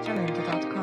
Jamendo.com.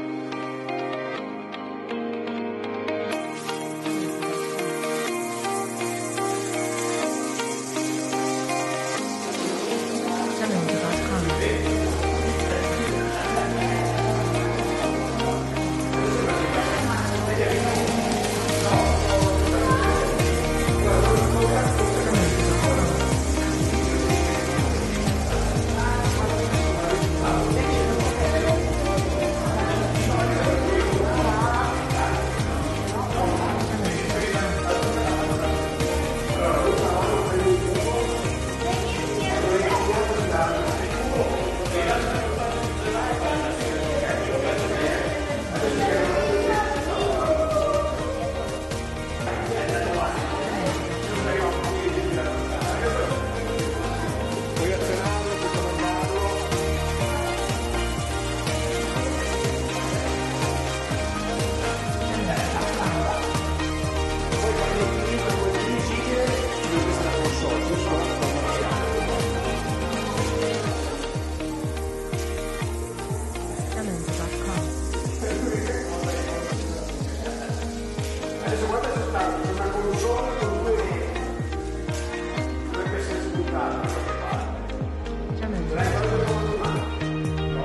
Adesso guarda se sta una console con due reti, dovrebbe essere sbuttata da qualche parte. L'hai fatto con domani? No.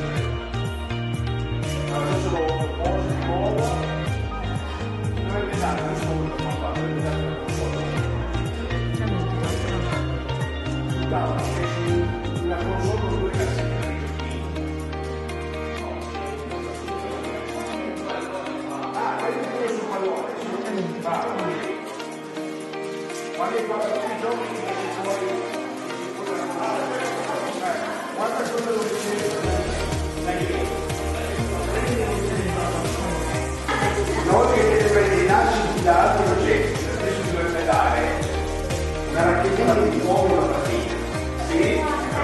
Adesso lo poso di nuovo, dovrebbe dare un solo da una parte, dovrebbe dare una console. Buttava una console con due cassette. Quando hai fatto tutti i giochi che puoi guarda quello dove c'è una volta che ti prendi i nasci da altri progetti, adesso ti dovrebbe dare una racchettina di nuovo una partita. Sì?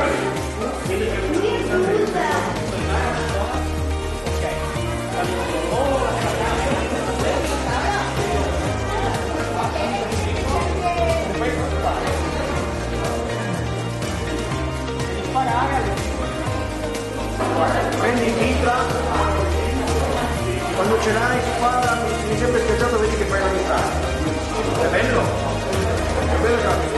Prendi il mitra, quando ce l'hai qua mi sembra schiacciato, vedi che fai la mitrata. È bello? È bello.